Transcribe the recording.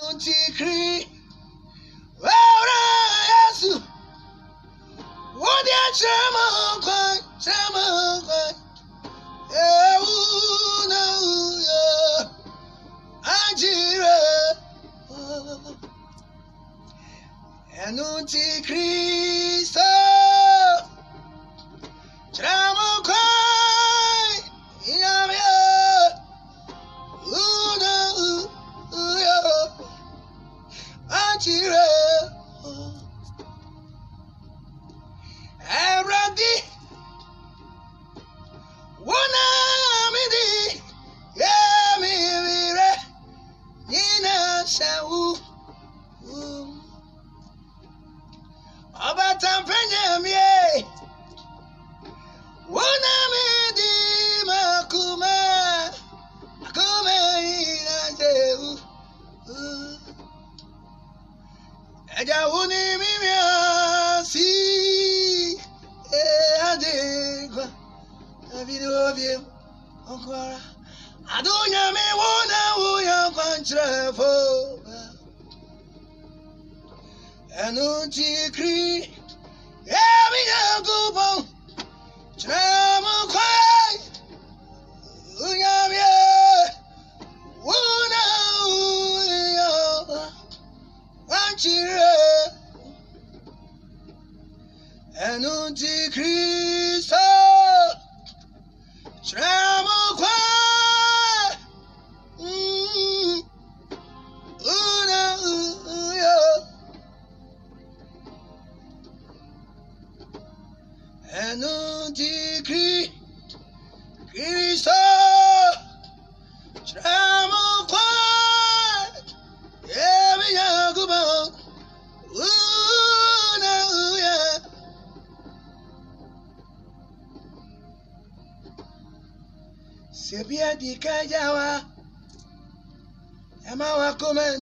Antichrist, ora Yesu, what ya chama kwa, no yo, Anjire, Antichrist, chama kwa, Everybody, wanna me di, yeah me re, Nina Shawu, Abata Penyam ye, wanna me di makuma Ina Shawu, Eja uni mimia si. Video view, Uncle. I don't know me one travel. And Antichrist, every go bone, travel quiet. Unyamia, one cheer. And Antichrist. Travel quiet, and Antichrist, travel quiet, yeah, we are good. Sebia di kajawa, ema wa komen